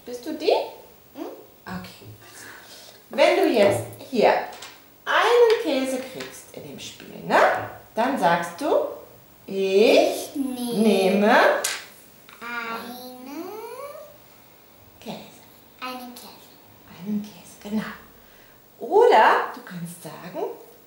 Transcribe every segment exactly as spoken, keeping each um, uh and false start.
Bist du die? Okay. Wenn du jetzt hier einen Käse kriegst in dem Spiel, ne? Dann sagst du, ich nehme, nehme eine Käse. Einen Käse. Einen Käse, genau. Oder du kannst sagen,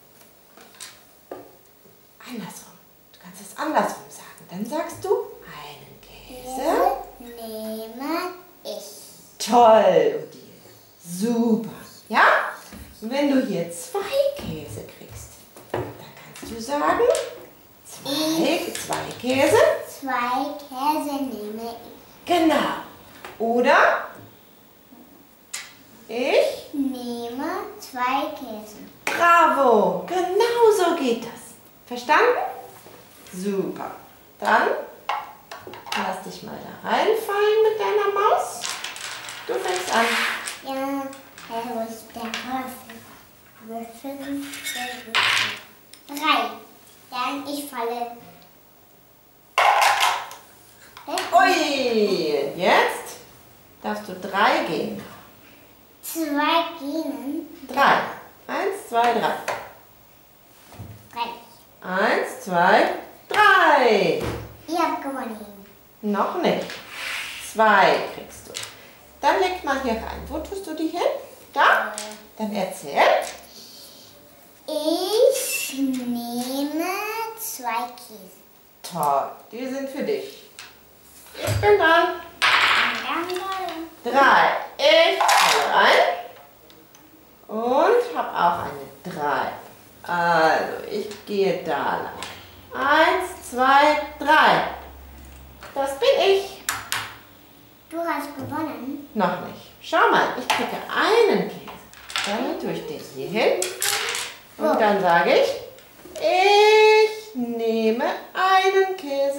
andersrum. Du kannst es andersrum sagen. Dann sagst du, einen Käse. Nehme ich. Toll, Odile. Super. Ja? Und wenn du hier zwei Käse kriegst, dann kannst du sagen, zwei, zwei Käse. Zwei Käse nehme ich. Genau. Oder ich Nehme zwei Käse. Bravo. Genau so geht das. Verstanden? Super. Dann lass dich mal da reinfallen mit deiner Maus. Du fängst an. Ja, wo ist der Würfel? Würfel, Würfel, Würfel. Drei. Dann ich falle. Ui, jetzt darfst du drei gehen. Zwei gehen. Drei. Eins, zwei, drei. Drei. Eins, zwei, drei. Ihr habt gewonnen. Noch nicht. Zwei kriegst du. Dann leg mal hier rein. Wo tust du die hin? Da? Dann erzähl. Ich nehme zwei Käse. Toll, die sind für dich. Ich bin dran. Dann Drei. Ich falle rein. Und habe auch eine drei. Also, ich gehe da lang. Eins, zwei, drei. Das bin ich. Du hast gewonnen. Noch nicht. Schau mal, ich kriege einen Käse. Dann tue ich den hier hin. Und dann sage ich, ich nehme einen Käse.